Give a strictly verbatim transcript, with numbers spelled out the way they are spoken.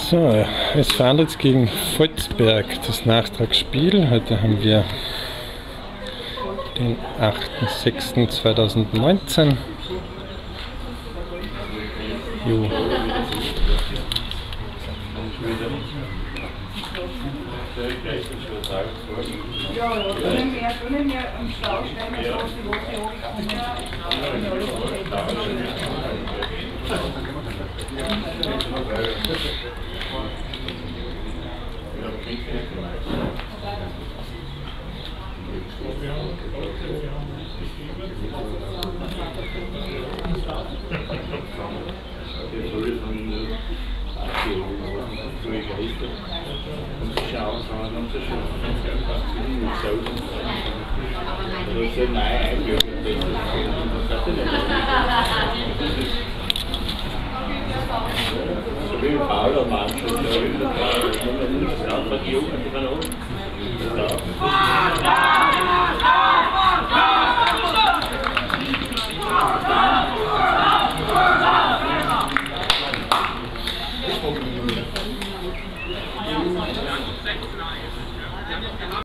So, es verhandelt gegen Volzberg, das Nachtragsspiel. Heute haben wir den achten sechsten zweitausendneunzehn. Jo. Ja, können wir, können wir am Stau stellen, dass die Woche Paolo Mancho,